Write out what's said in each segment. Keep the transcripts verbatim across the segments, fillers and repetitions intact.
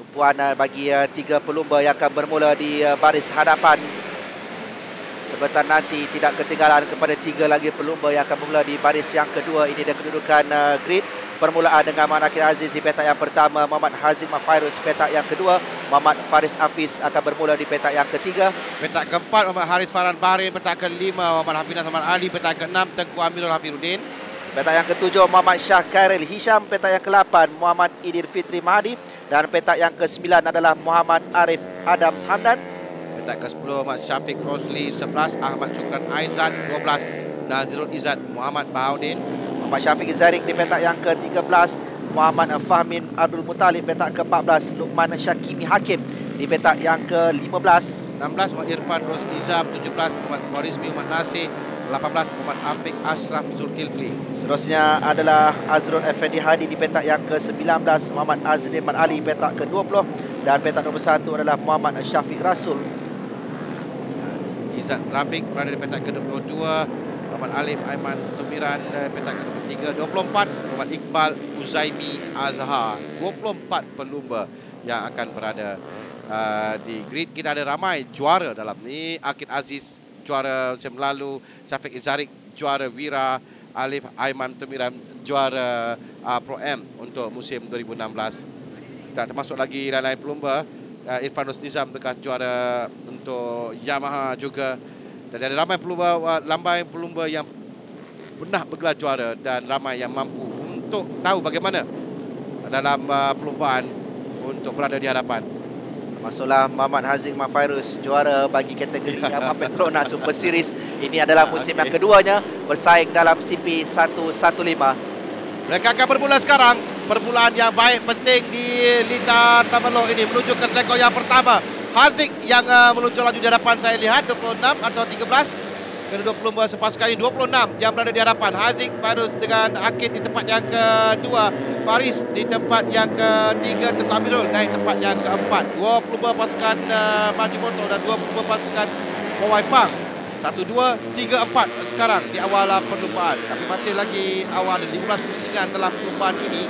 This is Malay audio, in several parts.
tumpuan uh, bagi uh, tiga pelumba yang akan bermula di uh, baris hadapan. Sebentar nanti tidak ketinggalan kepada tiga lagi pelumba yang akan bermula di baris yang kedua. Ini dia kedudukan uh, grid. Permulaan dengan Muhammad Akil Aziz di petak yang pertama, Muhammad Haziq Mafairuz petak yang kedua, Muhammad Faris Hafiz akan bermula di petak yang ketiga. Petak keempat Muhammad Haris Farhan Bahrain, petak kelima Muhammad Hafiz Muhammad Ali, petak keenam Tengku Amirul Hafiruddin. Petak yang ketujuh Muhammad Syah Khairil Hisham, petak yang ke-lapan Muhammad Idil Fitri Mahdi dan petak yang ke-sembilan adalah Muhammad Arif Adam Hamdan. Petak ke-sepuluh Muhammad Syafiq Rosli, sebelas Ahmad Syukran Aizat, dua belas Nazirul Izzat Muhammad Bahaudin. Muhammad Syafiq Zarik di petak yang ke-tiga belas, Muhammad Fahmin Abdul Muttalib petak ke-empat belas, Luqman Syakimi Hakim di petak yang ke-lima belas. enam belas Muhammad Irfan Rosli Nizam, tujuh belas Muhammad Warismi Muhammad Nasir, delapan belas Muhammad Afiq Ashraf Zulkifli. Seterusnya adalah Azrul Effendi Hadi di petak yang ke-sembilan belas, Muhammad Azrin Man Ali petak ke-dua puluh dan petak nombor satu adalah Muhammad Syafiq Rasul. Izzat Rafiq berada di petak ke-dua puluh dua, Muhammad Alif Aiman Tumiran petak ke-dua puluh tiga, dua puluh empat Muhammad Iqbal Uzaimi Azhar. dua puluh empat pelumba yang akan berada uh, di grid. Kita ada ramai juara dalam ni. Akid Aziz juara musim lalu, Syafiq Izarik juara Wira, Alif Aiman Tumiran juara uh, Pro M untuk musim dua ribu enam belas. Kita termasuk lagi lain-lain pelumba. uh, Irfan Nizam bekas juara untuk Yamaha juga. Dan ada ramai pelumba, lambai pelumba yang pernah bergelar juara dan ramai yang mampu untuk tahu bagaimana dalam uh, perlumbaan untuk berada di hadapan. Masuklah Muhammad Haziq Mafairuz, juara bagi kategori Yamaha Petronas Super Series. Ini adalah musim okay. yang keduanya bersaing dalam C P seratus lima belas. Mereka akan bermula sekarang. Permulaan yang baik penting di litar Tamalong ini menuju ke selekor yang pertama. Haziq yang uh, meluncur laju di hadapan saya lihat dua puluh enam atau tiga belas. Kedua pelumba sepasukan ini dua puluh enam yang berada di hadapan. Haziq Fairuz dengan Akid di tempat yang kedua. Faris di tempat yang ketiga. Tengku Amirul naik tempat yang keempat. Dua pelumba pasukan uh, Maju Motor dan dua pelumba pasukan Wawai Pang. Satu, dua, tiga, empat sekarang di awal perlumbaan. Tapi masih lagi awal, ada lima belas pusingan dalam perlumbaan ini.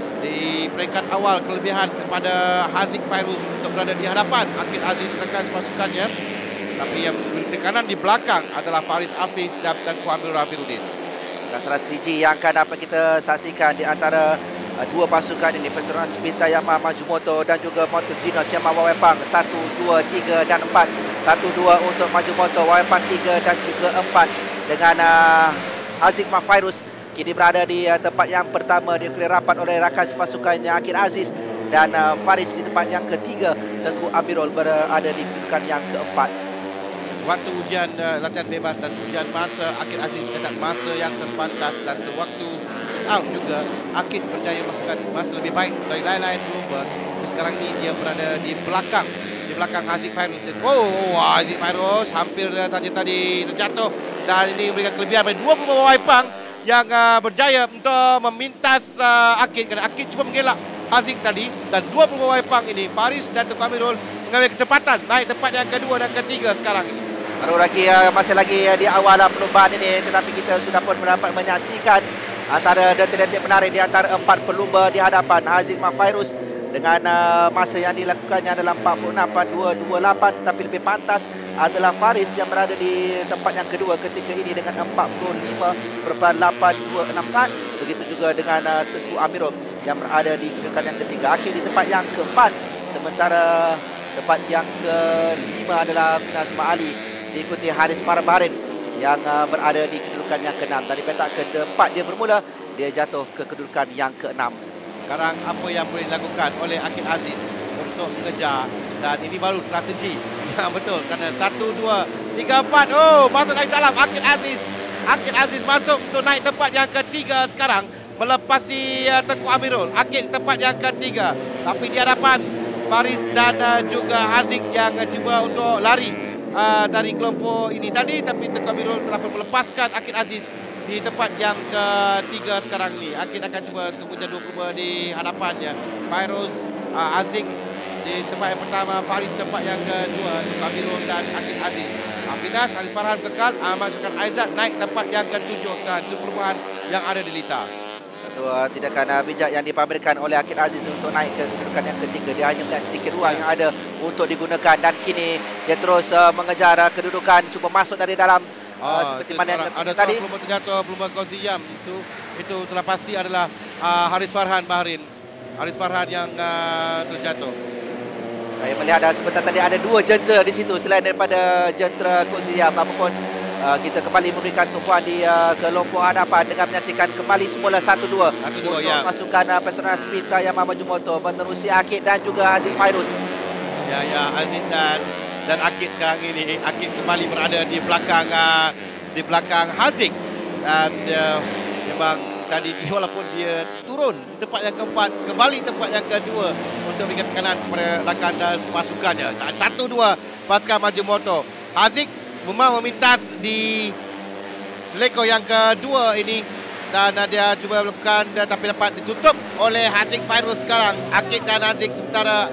Di peringkat awal kelebihan kepada Haziq Fairuz untuk berada di hadapan. Akid Aziz rekan pasukannya. Tapi yang memberi tekanan di belakang adalah Faris Hafiz dan Tengku Amirul Hafiruddin. Dan salah siji yang akan dapat kita saksikan di antara uh, dua pasukan ini, Petronas Bintang Yamaha Maju Motor dan juga Motor Genos Yamaha Wawai Pang. Satu, dua, tiga dan empat. Satu, dua untuk Maju Motor, Wawai Pang tiga dan juga empat. Dengan uh, Haziq Mafairuz kini berada di uh, tempat yang pertama, dikelilingi rapat oleh rakan sepasukannya Akid Aziz dan uh, Faris di tempat yang ketiga. Tengku Amirul berada di kedudukan yang keempat. Waktu ujian uh, latihan bebas dan ujian masa, Akid Aziz mencetak masa yang terpantas dan sewaktu out juga Akid berjaya melakukan masa lebih baik dari lain-lain pelumba. Sekarang ini dia berada di belakang di belakang Haziq Fairuz. Oh, Haziq Fairuz hampir uh, tadi tadi terjatuh dan ini memberikan kelebihan pada dua pelumba Wawai Pang yang uh, berjaya untuk memintas uh, Akid, kerana Akid cuba mengelak Haziq tadi, dan dua pelumba Wawai Pang ini Faris dan Tengku Amirul mengambil kesempatan naik tempat yang kedua dan ketiga sekarang ini. Baru lagi uh, masih lagi uh, di awal uh, perlumbaan ini, tetapi kita sudah pun mendapat menyaksikan antara detik-detik menarik di antara empat pelumba di hadapan. Haziq Mafairuz dengan uh, masa yang dilakukannya adalah empat puluh enam titik dua dua lapan, tetapi lebih pantas adalah Faris yang berada di tempat yang kedua ketika ini dengan empat puluh lima titik lapan dua enam satu. Begitu juga dengan uh, Tengku Amirul yang berada di kedudukan yang ketiga. Akhir di tempat yang keempat, sementara tempat yang kelima adalah Finas Ma'ali diikuti Haris Farhan Bahrain yang uh, berada di kedudukan yang keenam. Dari petak keempat dia bermula, dia jatuh ke kedudukan yang keenam. Sekarang apa yang boleh dilakukan oleh Akid Aziz untuk mengejar, dan ini baru strategi yang betul, kerana satu, dua, tiga, empat. Oh, masuk dari dalam Akid Aziz. Akid Aziz masuk untuk naik tempat yang ketiga sekarang, melepasi uh, Tengku Amirul. Akid tempat yang ketiga, tapi di hadapan Faris dan uh, juga Haziq yang uh, cuba untuk lari Uh, dari kelompok ini tadi, tapi Tengku Amirul telah melepaskan Akid Aziz di tempat yang ketiga sekarang ni. Akid akan cuba kemudian dua pelumba di hadapannya. Fairuz, uh, Haziq di tempat yang pertama, Faris tempat yang kedua, Tengku Amirul dan Akid Aziz. Finas, Haris Farhan kekal, Ahmad Syukran Aizat naik tempat yang ketujuh sekarang. Itu perubahan yang ada di litar. Satu uh, tindakan uh, bijak yang dipamerkan oleh Akid Aziz untuk naik ke kedudukan yang ketiga. Dia hanya melihat sedikit ruang yang ada untuk digunakan dan kini dia terus uh, mengejar uh, kedudukan, cuba masuk dari dalam uh, Oh, seperti mana yang ada tadi. pelumba terjatuh, pelumba Kongsi Yam itu itu telah pasti adalah uh, Haris Farhan Bahrain. Haris Farhan yang uh, terjatuh. Saya melihat uh, sebentar tadi ada dua jentera di situ selain daripada jentera Kongsi Yam. Apapun Uh, kita kembali memberikan tumpuan di uh, kelompok hadapan dengan menyaksikan kembali semula satu dua untuk ya. masukkan uh, Petronas Pintar Yamaha Majimoto menerusi Akid dan juga Haziq Fairuz. Ya, ya, Aziz dan dan Akid sekarang ini. Akid kembali berada di belakang uh, di belakang Haziq dan uh, memang tadi walaupun dia turun di tempat yang keempat, kembali tempat yang kedua untuk berikan tekanan kepada rakan uh, pasukannya. Satu dua pasukan Majimoto. Haziq memang memintas di seleko yang kedua ini dan dia cuba melakukan tapi dapat ditutup oleh Haziq Fairuz sekarang. Akid dan Haziq, sementara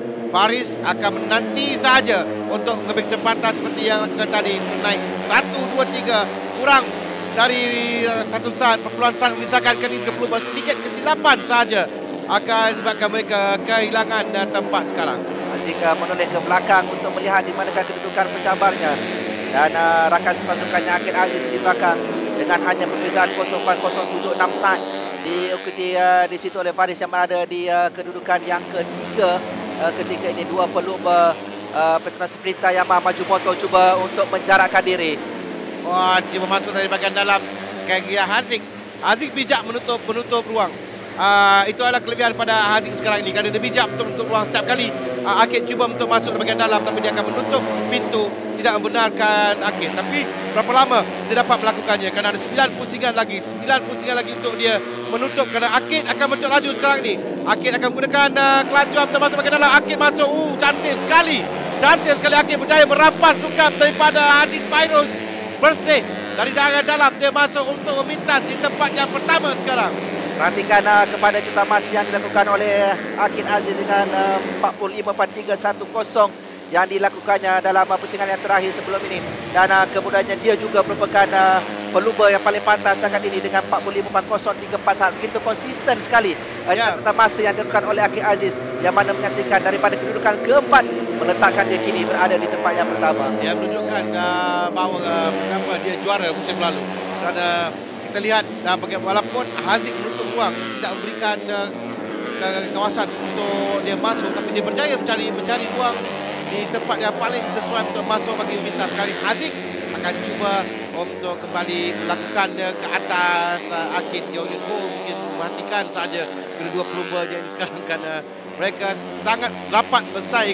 Faris akan menanti saja untuk mengambil kecepatan seperti yang lakukan tadi, naik satu dua tiga, kurang dari satu saat, perpuluhan saat memisahkan ke pelumba, sedikit kesilapan saja akan menyebabkan mereka kehilangan tempat sekarang. Haziq menoleh ke belakang untuk melihat di manakah kedudukan pencabarnya. Dan uh, rakan sepasukannya Akid Aziz di belakang dengan hanya perbezaan kosong kosong tujuh enam saat diikuti uh, di situ oleh Faris yang berada di uh, kedudukan yang ketiga. Uh, ketika ini dua pelumba uh, Petronas Pintar Yamaha Majimoto cuba untuk menjarakkan diri. Wah, dia masuk dari bahagian dalam. Sekali lagi Haziq. Haziq bijak menutup menutup ruang. Uh, itu adalah kelebihan pada Haziq sekarang ini, kerana dia bijak untuk menutup ruang setiap kali. Uh, Akid cuba untuk masuk di bahagian dalam, tapi dia akan menutup pintu, tidak membenarkan Akid. Tapi berapa lama dia dapat melakukannya, kerana ada sembilan pusingan lagi, sembilan pusingan lagi untuk dia menutup, kerana Akid akan mencok laju sekarang ini. Akid akan menggunakan uh, kelajuan untuk masuk bahagian dalam. Akid masuk, uh, cantik sekali. Cantik sekali Akid berjaya merampas lukam daripada Haziq Fairuz. Bersih dari dalam dalam, dia masuk untuk memintas di tempat yang pertama sekarang. Perhatikan uh, kepada cutamas yang dilakukan oleh Akid Aziz dengan uh, empat puluh lima empat tiga satu kosong yang dilakukannya dalam uh, pusingan yang terakhir sebelum ini. Dan uh, kemudiannya dia juga merupakan uh, pelumba yang paling pantas saat ini dengan empat puluh lima empat kosong tiga empat satu. Begitu konsisten sekali uh, ya. cutamas yang dilakukan oleh Akid Aziz, yang mana menyaksikan daripada kedudukan keempat meletakkan dia kini berada di tempat yang pertama. Dia menunjukkan uh, bahawa uh, kenapa dia juara musim lalu. Kerana kita lihat uh, walaupun Haziq menutup ruang, tidak memberikan uh, kawasan untuk dia masuk, tapi dia berjaya mencari mencari ruang di tempat yang paling sesuai untuk masuk bagi memintas. Sekali Haziq akan cuba untuk kembali melakukan uh, ke atas uh, Akid Yong Yun Ho, mungkin memastikan saja kedua pelumba yang sekarang, kerana mereka sangat rapat bersaing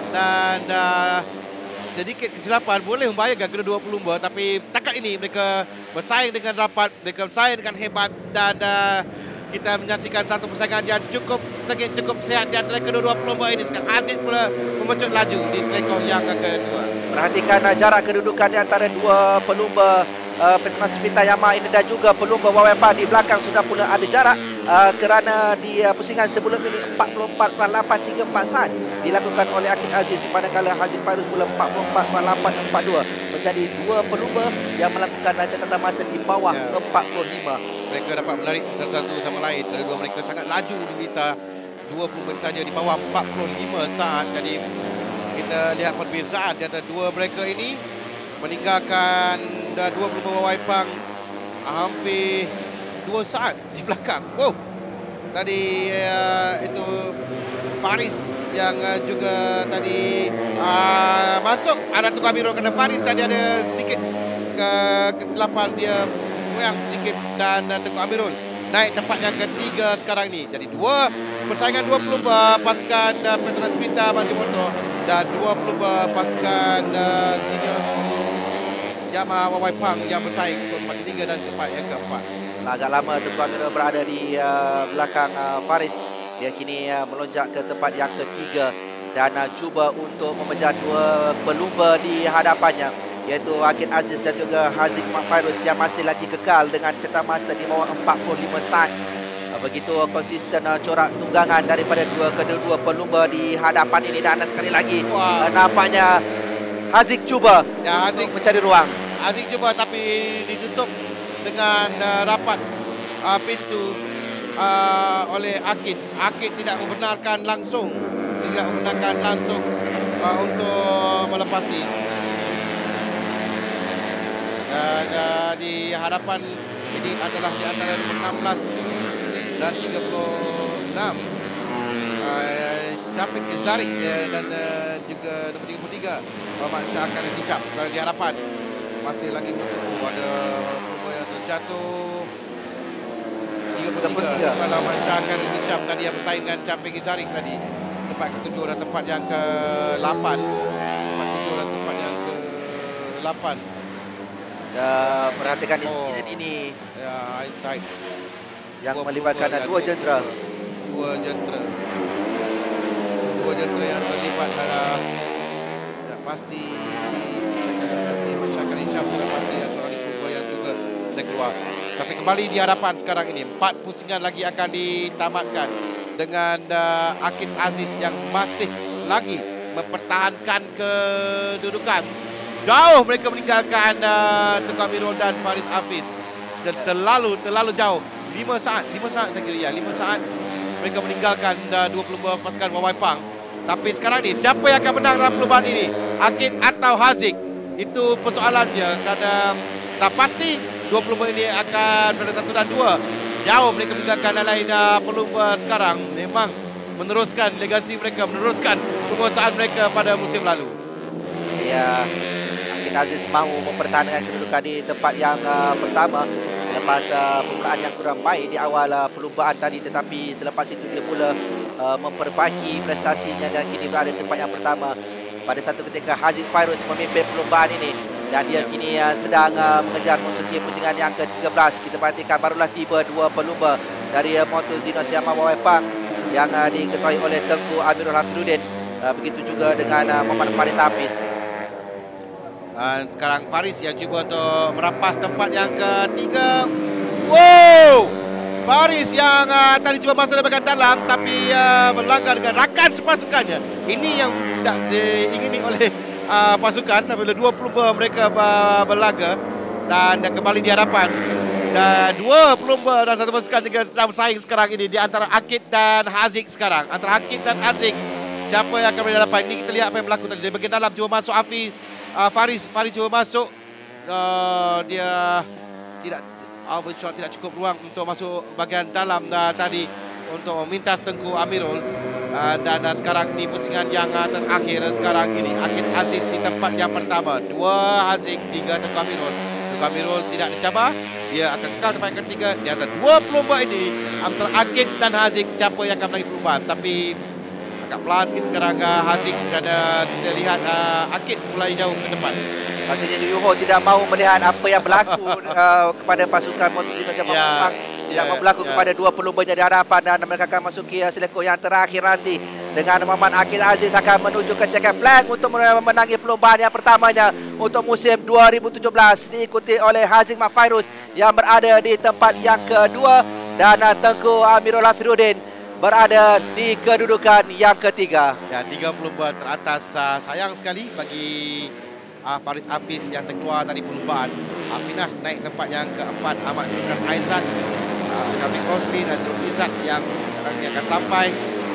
dan uh, sedikit kesilapan boleh membahayakan kedua pelumba, tapi setakat ini mereka bersaing dengan rapat, mereka bersaing dengan hebat dan uh, kita menyaksikan satu persaingan yang cukup sengit, cukup sihat di antara kedua-dua pelumba ini. Sekarang Haziq pula memecut laju di seleko yang kedua. Perhatikan uh, jarak kedudukan di antara dua pelumba uh, Petronas Pintar Yamaha ini dan juga pelumba Wawepa di belakang sudah pula ada jarak uh, kerana di uh, pusingan sebelum ini empat puluh empat lapan tiga empat saat dilakukan oleh Akid Aziz, manakala Haziq Fairuz pula empat puluh empat lapan empat dua, menjadi dua pelumba yang melakukan catatan masa di bawah ya. empat puluh lima. Mereka dapat melari satu sama lain. Kedua mereka sangat laju di mita dua puluh minit saja di bawah empat puluh lima saat. Jadi kita lihat perbezaan di antara dua mereka ini, meninggalkan dua pelumba Waipang hampir dua saat di belakang. Wow. Tadi uh, itu Faris yang uh, juga tadi uh, masuk. Ada Tunku Amirul kena Faris tadi ada sedikit ke kesilapan, dia goyang sedikit dan uh, Tunku Amirul naik tempat yang ketiga sekarang ni. Jadi dua persaingan dua pelumba pasukan uh, Petronas Pintar Majimoto dan dua pelumba pasukan uh, Yamaha Waipang yang bersaing untuk tempat ketiga dan tempat yang keempat. Agak lama Tunku Amirul berada di uh, belakang uh, Faris. Dia kini uh, melonjak ke tempat yang ketiga dan uh, cuba untuk memecah dua pelumba di hadapannya, iaitu Akid Aziz dan juga Haziq Fairuz yang masih lagi kekal dengan catatan masa di bawah empat puluh lima saat. Uh, begitu konsisten uh, corak tunggangan daripada dua kedua-dua pelumba di hadapan ini. Dan sekali lagi uh, nampaknya Haziq cuba ya, Haziq mencari ruang. Haziq cuba tapi ditutup dengan uh, rapat uh, pintu uh, oleh Akid. Akid tidak membenarkan langsung, tidak membenarkan langsung uh, untuk melepasi. Dan uh, di hadapan ini adalah di antara nombor enam belas dan tiga puluh enam. Uh, Syafiq Zarik uh, dan uh, juga nombor tiga puluh tiga Muhammad Syahkan Hisham berada di hadapan. Masih lagi bertemu, ada pelumba yang terjatuh tiga puluh tiga Muhammad Syahkan Hisham tadi yang bersaing dengan Syafiq Zarik tadi. Tempat ketujuh dan tempat yang ke lapan. Tempat ketujuh dan tempat yang ke lapan. Dan perhatikan Oh. insiden ini Ya, inside yang Dua melibatkan pelumba dua yang jentera. Dua jentera. Dua jentera yang terlibat adalah tidak pasti. Tidak pasti masyarakat Hisham, tidak pasti yang seorang pelumba yang juga terkeluar. Tapi kembali di hadapan sekarang ini, empat pusingan lagi akan ditamatkan dengan uh, Akid Aziz yang masih lagi mempertahankan kedudukan. Jauh mereka meninggalkan uh, Tengku Amirul dan Faris Hafiz. Terlalu terlalu jauh. lima saat, lima saat saya kira ya. lima saat mereka meninggalkan uh, dua pelumba pasukan Wawai Pang. Tapi sekarang ni siapa yang akan menang dalam perlumbaan ini? Akid atau Haziq? Itu persoalannya kerana tak pasti dua pelumba ini akan pada satu dan dua. Jauh mereka meninggalkan lain uh, pelumba sekarang. Memang meneruskan legasi mereka, meneruskan penguasaan mereka pada musim lalu. Ya, Akid Aziz mahu mempertahankan kedudukan di tempat yang uh, pertama selepas uh, pembukaan yang kurang baik di awal uh, perlumbaan tadi, tetapi selepas itu dia mula uh, memperbaiki prestasinya dan kini berada di tempat yang pertama. Pada satu ketika Haziq Fairuz memimpin perlumbaan ini dan dia kini uh, sedang uh, mengejar memasuki pusingan yang ke tiga belas. Kita perhatikan barulah tiba dua pelumba dari uh, Motul Dinos Yama Wawai Pang yang uh, diketuai oleh Tengku Amirul Hafizuddin. Uh, begitu juga dengan uh, Muhammad Faris Hafiz. Dan sekarang Faris yang cuba untuk merampas tempat yang ketiga. Wow! Faris yang uh, tadi cuba masuk dari bahagian dalam tapi uh, melanggar dengan rakan sepasukannya. Ini yang tidak diingini oleh uh, pasukan apabila dua pelumba mereka uh, berlaga dan uh, kembali di hadapan. Dan dua pelumba dan satu pasukan juga sedang bersaing sekarang ini di antara Akid dan Haziq sekarang. Antara Akid dan Haziq. Siapa yang akan berada di hadapan? Ini kita lihat apa yang berlaku tadi. Dari bahagian dalam cuba masuk api. Uh, Faris, Faris cuba masuk. Uh, dia tidak overshot, tidak cukup ruang untuk masuk bahagian dalam uh, tadi untuk memintas Tengku Amirul. Uh, dan uh, sekarang ini pusingan yang uh, terakhir sekarang ini Akid Aziz di tempat yang pertama. Dua Haziq, tiga Tengku Amirul. Tengku Amirul tidak dicabar. Dia akan kekal tempat yang ketiga. Di antara dua pelumba ini antara Akid dan Haziq, siapa yang akan menang perlumbaan. Tapi agak pelan sikit sekarang uh, Haziq kerana kita lihat uh, Akid mulai jauh ke depan. Maksudnya Liu Ho tidak mahu melihat apa yang berlaku uh, kepada pasukan Motul Dinos Yama Wawai Pang. Tidak ya, mahu berlaku ya. kepada dua pelumbanya di hadapan dan mereka akan masuki uh, selekor yang terakhir nanti. Dengan Muhammad Akid Aziz akan menuju ke checker flag untuk memenangi perlumbaan yang pertamanya untuk musim dua ribu tujuh belas. Diikuti oleh Haziq Fairuz yang berada di tempat yang kedua dan uh, Tengku Amirul Hafizuddin berada di kedudukan yang ketiga. Ya, tiga pelumba teratas. Uh, sayang sekali bagi uh, Faris Hafiz yang terkeluar tadi perlumbaan. Uh, Finas naik tempat yang keempat. Ahmad Nurkan Aizat, uh, Taufik Rosli, Nazrul Izzat yang sekarang ini akan sampai.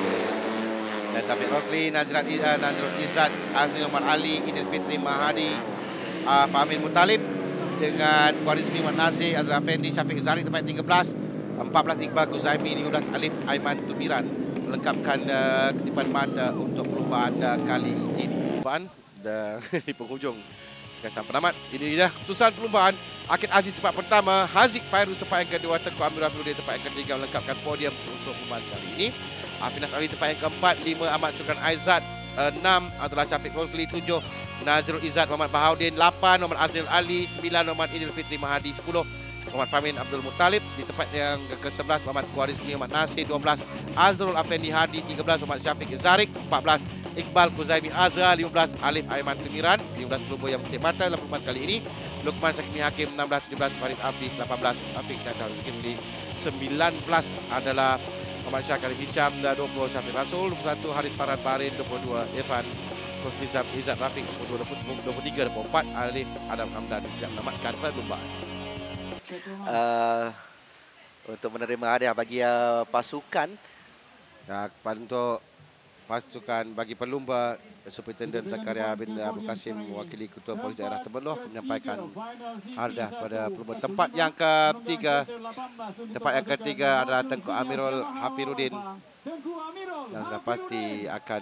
Dan Taufik Rosli, Nazrat, uh, Nazrul Izzat, Azli Omar Ali, Idil Fitri Mahadi, uh, Fahmin Mutalib dengan Khwarizmi Wan Nasir, Azra Effendi, Syafiq Zarik tempat tiga belas. empat belas Iqbal Kuzaimi, lima belas Alif Aiman Tumiran melengkapkan uh, ketipan mata untuk perlumbaan uh, kali ini. Perlumbaan dah di penghujung kesan penamat. Ini dah keputusan perlumbaan. Akid Aziz tempat pertama, Haziq Fairuz tempat yang kedua, Tengku Amirul Hafizuddin tempat yang ketiga melengkapkan podium untuk perlumbaan kali ini. Afinas Ali tempat yang keempat, lima Ahmad Nurkan Aizat, enam adalah Syafiq Rosli, tujuh Nazrul Izzat Muhammad Bahaudin, lapan Muhammad Azril Ali, sembilan Muhammad Idil Fitri Mahadi, sepuluh Muhammad Fahmin Abdul Muttalib. Di tempat yang ke sebelas Muhammad Khwarizmi Muhammad Nasir, dua belas Azrul Effendi Hadi, tiga belas Muhammad Syafiq Zarik, empat belas Iqbal Kuzaimi Azra, lima belas Alif Aiman Tumiran, lima belas pelumba yang mencik mata dalam perlumbaan kali ini. Lukman Syakimi Hakim, enam belas, tujuh belas Farid Hafiz, lapan belas Afiq Syahkan Zulkifli, sembilan belas adalah Muhammad Syahkan Hisham, dua puluh Syafiq Rasul, dua puluh satu Haris Farhan Barin, dua puluh dua Irfan Kosnizam Izzat Rafiq, dua puluh dua, dua puluh tiga, dua puluh empat Alif Adam Hamdan tidak menamatkan perlumbaan. Uh, untuk menerima hadiah bagi uh, pasukan. Dan kepada untuk pasukan bagi pelumba, Superintendent Zakaria bin Abu Kasim mewakili Ketua Polis Daerah Temerloh menyampaikan hadiah pada pelumba. Tempat yang ketiga, tempat yang ketiga adalah Tengku Amirul Hafiruddin yang sudah pasti akan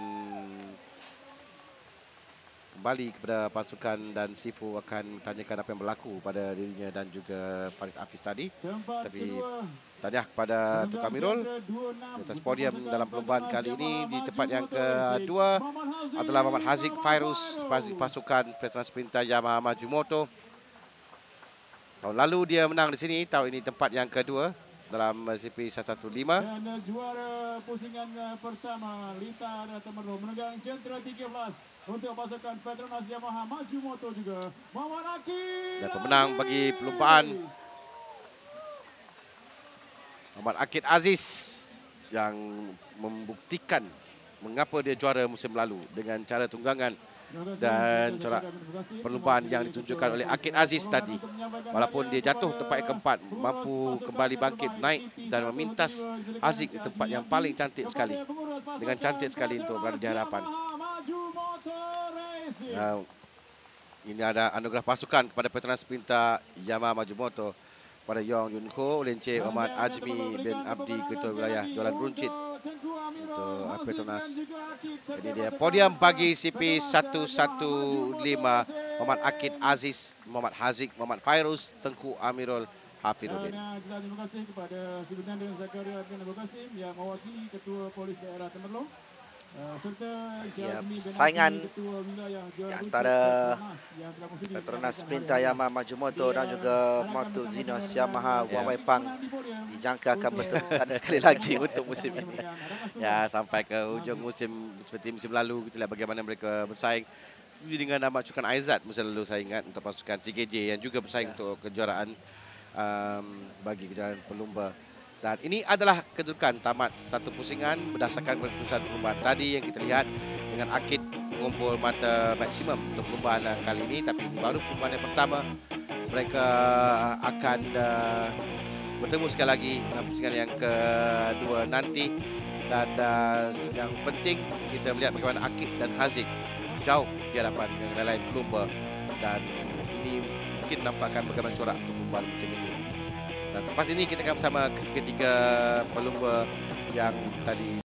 kembali kepada pasukan dan Sifu akan tanyakan apa yang berlaku pada dirinya dan juga Faris Hafiz tadi. Tapi tahniah kepada Tengku Amirul di atas podium dalam perlombaan kali ini. Di tempat yang kedua adalah Muhammad Haziq Fairuz, pasukan Petronas Sprinter Yamaha Maju Moto. Tahun lalu dia menang di sini, tahun ini tempat yang kedua dalam C P seratus lima belas. Dan juara pusingan pertama Lita Temerloh memegang centra tiga belas untuk pasukan Petronas Yamaha Maju Moto juga Muhammad Akid. Dan pemenang bagi perlombaan Muhammad Akid Aziz yang membuktikan mengapa dia juara musim lalu dengan cara tunggangan dan corak perlombaan yang ditunjukkan oleh Akid Aziz tadi. Walaupun dia jatuh tempat yang keempat, mampu kembali bangkit naik dan memintas Haziq di tempat yang paling cantik sekali. Dengan cantik sekali untuk berada di hadapan. Uh, ini ada anugerah pasukan kepada Petronas Sprinter Yamaha Maju Moto pada Yong Yun Ho, Lence Ahmad Ajmi bin Abdi, Ketua Wilayah Jolan Runcit untuk Petronas. Jadi dia podium bagi C P seratus lima belas Muhammad Akid Aziz, Muhammad Haziq, Muhammad Fairuz, Tengku Amirul Hafiruddin. Terima kasih kepada Superintendent Zakaria bin Abu Kasim yang mewakili Ketua Polis Daerah Temerloh. Uh, serta ya, Jazmi saingan Ketua Wilayah Jolan antara Runcit Petronas Sprinter Yamaha Maju Moto dan juga Moto Zinos Yamaha Wang Wei Pang dijangka akan berterusan sekali lagi untuk musim ini. Ya, sampai ke hujung musim seperti musim lalu, kita lihat bagaimana mereka bersaing dengan nama pasukan Aizat musim lalu, saya ingat, untuk pasukan C K J yang juga bersaing untuk kejuaraan um, bagi kejuaraan pelumba. Dan ini adalah kedudukan tamat satu pusingan berdasarkan keputusan perlombaan tadi yang kita lihat dengan Akid mengumpul mata maksimum untuk perlombaan kali ini. Tapi baru perlombaan yang pertama, mereka akan uh, bertemu sekali lagi dalam pusingan yang kedua nanti. Dan uh, yang penting kita melihat bagaimana Akid dan Haziq jauh di hadapan dengan lain-lain pelumba. Dan ini mungkin nampakkan bagaimana corak untuk perlombaan musim ini. Dan lepas ini kita akan bersama ketiga pelumba yang tadi